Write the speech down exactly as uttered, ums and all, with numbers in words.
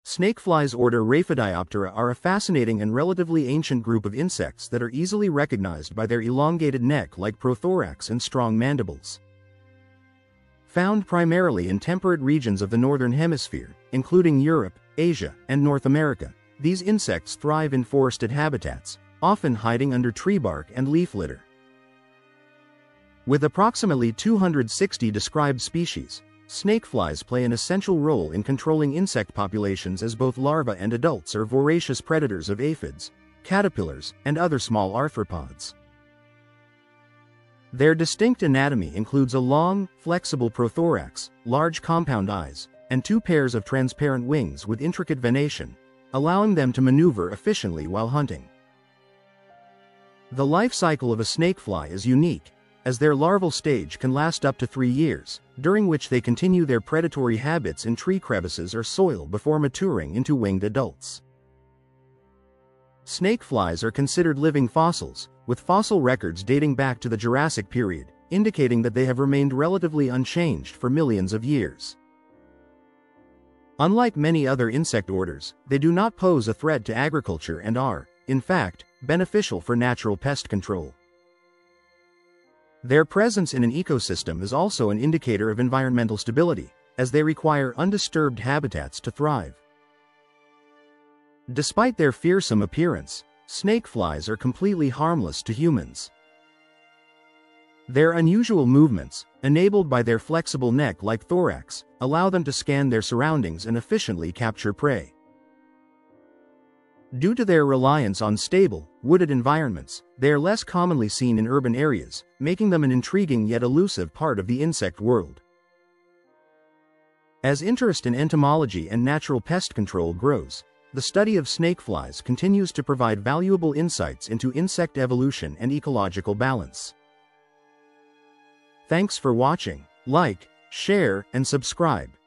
Snakeflies order Rhaphidioptera are a fascinating and relatively ancient group of insects that are easily recognized by their elongated neck-like prothorax and strong mandibles. Found primarily in temperate regions of the Northern Hemisphere, including Europe, Asia, and North America, these insects thrive in forested habitats, often hiding under tree bark and leaf litter. With approximately two hundred sixty described species, snakeflies play an essential role in controlling insect populations, as both larvae and adults are voracious predators of aphids, caterpillars, and other small arthropods. Their distinct anatomy includes a long, flexible prothorax, large compound eyes, and two pairs of transparent wings with intricate venation, allowing them to maneuver efficiently while hunting. The life cycle of a snakefly is unique, as their larval stage can last up to three years, during which they continue their predatory habits in tree crevices or soil before maturing into winged adults. Snakeflies are considered living fossils, with fossil records dating back to the Jurassic period, indicating that they have remained relatively unchanged for millions of years. Unlike many other insect orders, they do not pose a threat to agriculture and are, in fact, beneficial for natural pest control. Their presence in an ecosystem is also an indicator of environmental stability, as they require undisturbed habitats to thrive. Despite their fearsome appearance, snakeflies are completely harmless to humans. Their unusual movements, enabled by their flexible neck-like thorax, allow them to scan their surroundings and efficiently capture prey. Due to their reliance on stable, wooded environments, they are less commonly seen in urban areas, making them an intriguing yet elusive part of the insect world. As interest in entomology and natural pest control grows, the study of snakeflies continues to provide valuable insights into insect evolution and ecological balance. Thanks for watching. Like, share, and subscribe.